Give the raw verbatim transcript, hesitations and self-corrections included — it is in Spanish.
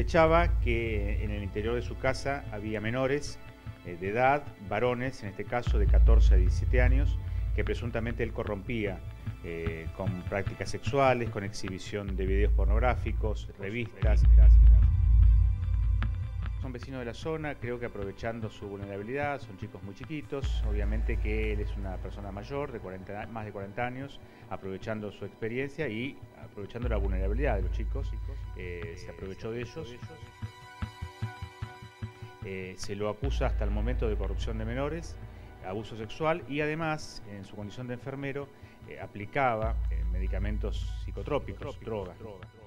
sospechaba que en el interior de su casa había menores eh, de edad, varones, en este caso de catorce a diecisiete años, que presuntamente él corrompía eh, con prácticas sexuales, con exhibición de videos pornográficos, revistas. Son vecinos de la zona, creo que aprovechando su vulnerabilidad, son chicos muy chiquitos, obviamente que él es una persona mayor, de cuarenta, más de cuarenta años, aprovechando su experiencia y aprovechando la vulnerabilidad de los chicos, eh, se aprovechó de ellos. Eh, se lo acusa hasta el momento de corrupción de menores, abuso sexual y además, en su condición de enfermero, eh, aplicaba eh, medicamentos psicotrópicos, drogas.